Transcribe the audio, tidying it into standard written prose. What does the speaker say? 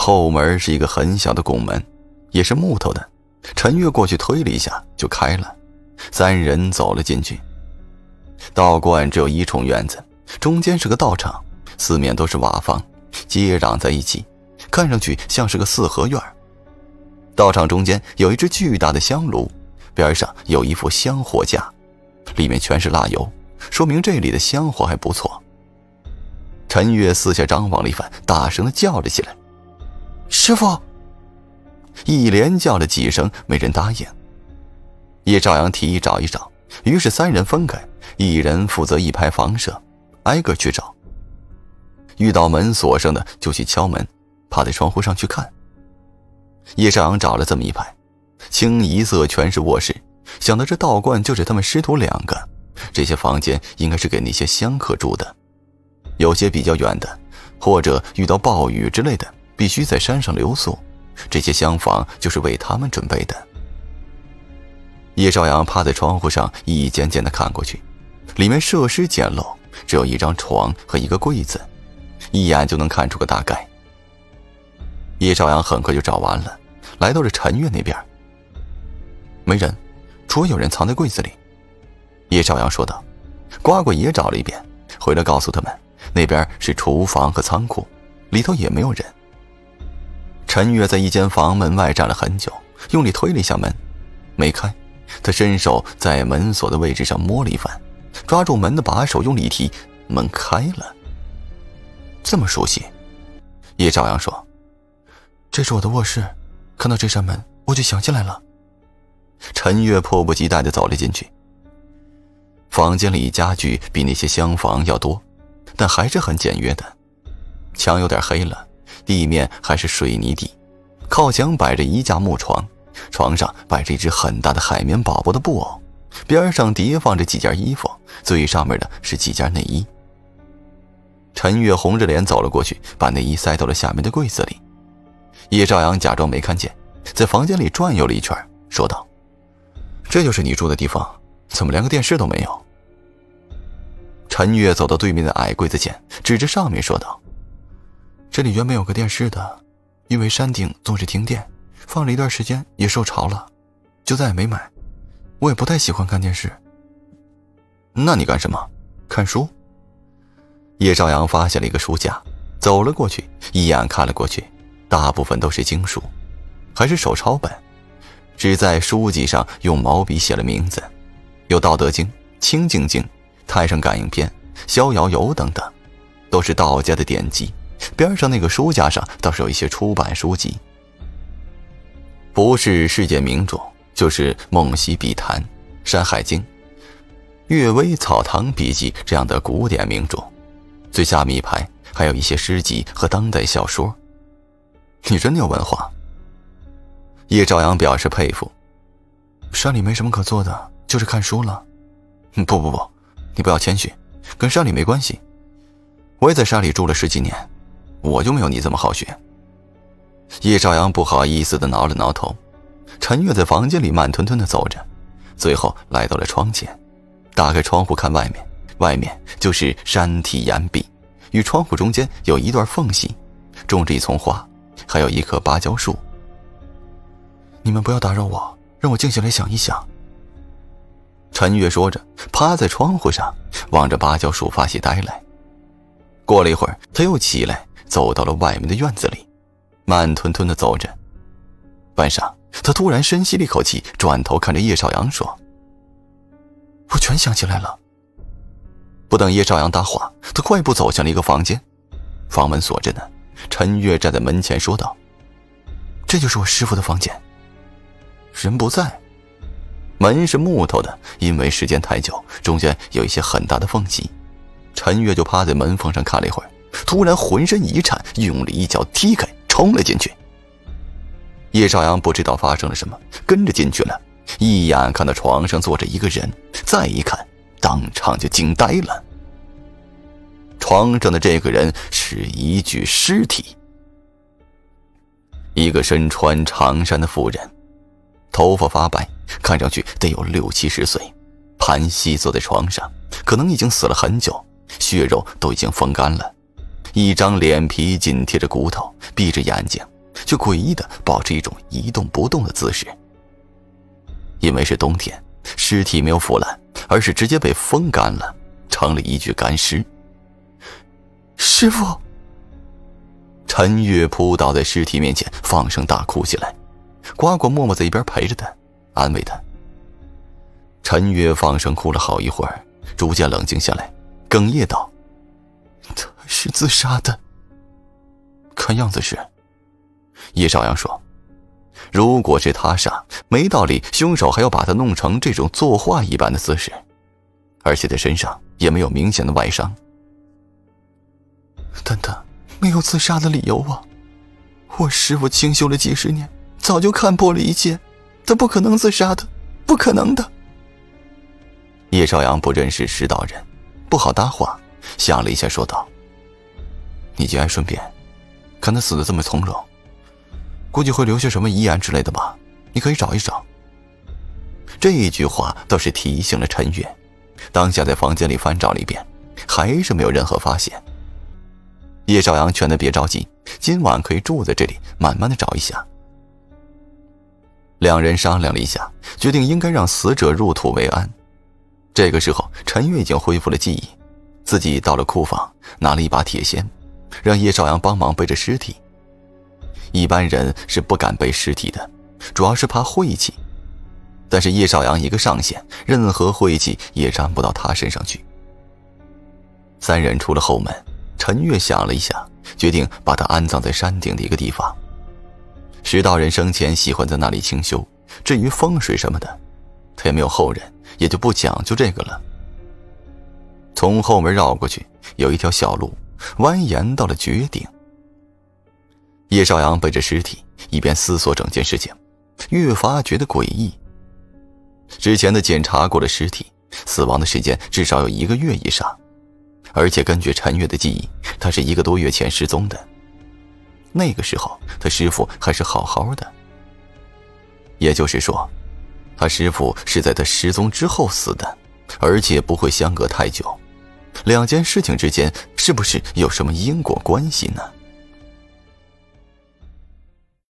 后门是一个很小的拱门，也是木头的。陈月过去推了一下就开了，三人走了进去。道观只有一重院子，中间是个道场，四面都是瓦房，接壤在一起，看上去像是个四合院。道场中间有一只巨大的香炉，边上有一副香火架，里面全是蜡油，说明这里的香火还不错。陈月四下张望了一番，大声地叫了起来：“师父！”一连叫了几声，没人答应。叶少阳提议找一找，于是三人分开，一人负责一排房舍，挨个去找。遇到门锁上的就去敲门，趴在窗户上去看。叶少阳找了这么一排，清一色全是卧室，想到这道观就是他们师徒两个，这些房间应该是给那些香客住的。有些比较远的，或者遇到暴雨之类的，必须在山上留宿，这些厢房就是为他们准备的。叶少阳趴在窗户上一间间的看过去，里面设施简陋，只有一张床和一个柜子，一眼就能看出个大概。叶少阳很快就找完了，来到了陈月那边。没人，除非有人藏在柜子里。叶少阳说道。瓜瓜也找了一遍，回来告诉他们，那边是厨房和仓库，里头也没有人。陈月在一间房门外站了很久，用力推了一下门，没开。他伸手在门锁的位置上摸了一番，抓住门的把手，用力一提，门开了。这么熟悉，叶少阳说：“这是我的卧室，看到这扇门我就想起来了。”陈月迫不及待地走了进去。房间里家具比那些厢房要多，但还是很简约的。墙有点黑了，地面还是水泥地，靠墙摆着一架木床，床上摆着一只很大的海绵宝宝的布偶，边上叠放着几件衣服，最上面的是几件内衣。陈月红着脸走了过去，把内衣塞到了下面的柜子里。叶少阳假装没看见，在房间里转悠了一圈，说道：“这就是你住的地方，怎么连个电视都没有？”陈月走到对面的矮柜子前，指着上面说道：“这里原本有个电视的，因为山顶总是停电，放了一段时间也受潮了，就再也没买。我也不太喜欢看电视。”“那你干什么？看书？”叶少阳发现了一个书架，走了过去，一眼看了过去，大部分都是经书，还是手抄本，只在书籍上用毛笔写了名字，有《道德经》、《清净经》、《太上感应篇》、《逍遥游》等等，都是道家的典籍。边上那个书架上倒是有一些出版书籍，不是世界名著，就是《梦溪笔谈》、《山海经》、《阅微草堂笔记》这样的古典名著。最下面一排还有一些诗集和当代小说。你真的有文化。叶兆阳表示佩服。山里没什么可做的，就是看书了。不，你不要谦虚，跟山里没关系。我也在山里住了10几年，我就没有你这么好学。叶兆阳不好意思地挠了挠头。陈月在房间里慢吞吞地走着，最后来到了窗前，打开窗户看外面，外面就是山体岩壁，与窗户中间有一段缝隙，种着一丛花，还有一棵芭蕉树。你们不要打扰我，让我静下来想一想。陈月说着，趴在窗户上，望着芭蕉树发起呆来。过了一会儿，他又起来，走到了外面的院子里，慢吞吞地走着。半晌，他突然深吸了一口气，转头看着叶少阳说：“我全想起来了。”不等叶少阳答话，他快步走向了一个房间，房门锁着呢。陈月站在门前说道：“这就是我师父的房间。”人不在，门是木头的，因为时间太久，中间有一些很大的缝隙。陈月就趴在门缝上看了一会儿，突然浑身一颤，用力一脚踢开，冲了进去。叶少阳不知道发生了什么，跟着进去了，一眼看到床上坐着一个人，再一看，当场就惊呆了。床上的这个人是一具尸体，一个身穿长衫的妇人，头发发白，看上去得有60、70岁，盘膝坐在床上，可能已经死了很久，血肉都已经风干了，一张脸皮紧贴着骨头，闭着眼睛， 却诡异地保持一种一动不动的姿势。因为是冬天，尸体没有腐烂，而是直接被风干了，成了一具干尸。师父！陈月扑倒在尸体面前，放声大哭起来。瓜果默默在一边陪着他，安慰他。陈月放声哭了好一会儿，逐渐冷静下来，哽咽道：“他是自杀的。”看样子是。叶少阳说：“如果是他杀，没道理凶手还要把他弄成这种作画一般的姿势，而且他身上也没有明显的外伤。但他没有自杀的理由啊！我师父清修了几十年，早就看破了一切，他不可能自杀的，不可能的。”叶少阳不认识石道人，不好搭话，想了一下说道：“你节哀顺变，看他死得这么从容，估计会留下什么遗言之类的吧，你可以找一找。”这一句话倒是提醒了陈月，当下在房间里翻找了一遍，还是没有任何发现。叶少阳劝他别着急，今晚可以住在这里，慢慢的找一下。两人商量了一下，决定应该让死者入土为安。这个时候，陈月已经恢复了记忆，自己到了库房，拿了一把铁锨，让叶少阳帮忙背着尸体。一般人是不敢背尸体的，主要是怕晦气。但是叶少阳一个上线，任何晦气也沾不到他身上去。三人出了后门，陈月想了一下，决定把他安葬在山顶的一个地方。石道人生前喜欢在那里清修，至于风水什么的，他也没有后人，也就不讲究这个了。从后门绕过去，有一条小路蜿蜒到了绝顶。叶少阳背着尸体，一边思索整件事情，越发觉得诡异。之前的检查过了尸体，死亡的时间至少有1个月以上，而且根据陈月的记忆，他是1个多月前失踪的。那个时候他师父还是好好的，也就是说，他师父是在他失踪之后死的，而且不会相隔太久。两件事情之间是不是有什么因果关系呢？